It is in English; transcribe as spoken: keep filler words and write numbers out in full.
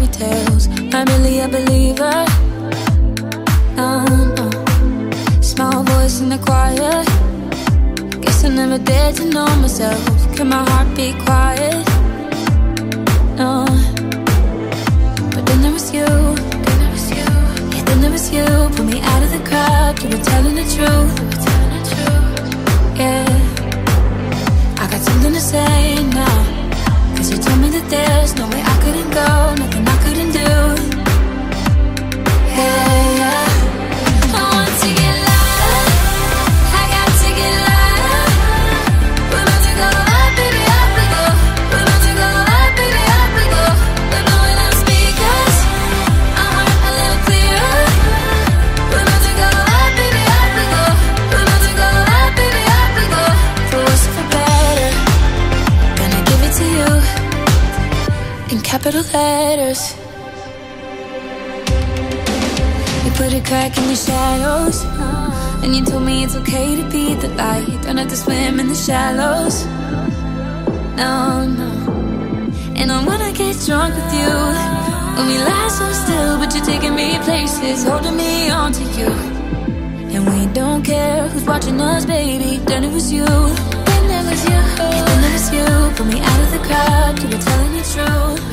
fairy tales. Not really a believer. No, no. Small voice in the choir. Guess I never dared to know myself. Can my heart be quiet? No. But then there was you. Then there was you. Yeah, then there was you. Pull me out of the crowd. You were telling the truth. You were telling the truth. Yeah. I got something to say now. Cause you told me that there's no way I couldn't go, nothing I couldn't do. Yeah, yeah. I want to get loud, I got to get loud. We're about to go up, baby, up we go. We're about to go up, baby, up we go. We're blowing out speakers, our heart a little clearer. We're about to go up, baby, up we go. We're about to go up, baby, up we go. For worse or for better, gonna give it to you in capital letters. You put a crack in your shadows, and you told me it's okay to be the light. Don't have to swim in the shallows. No, no. And I wanna get drunk with you. When we lie so still, but you're taking me places, holding me on to you. And we don't care who's watching us, baby. Then it was you. Then it was you. Yeah, then it was you. Pull me out of the crowd. You were telling the truth.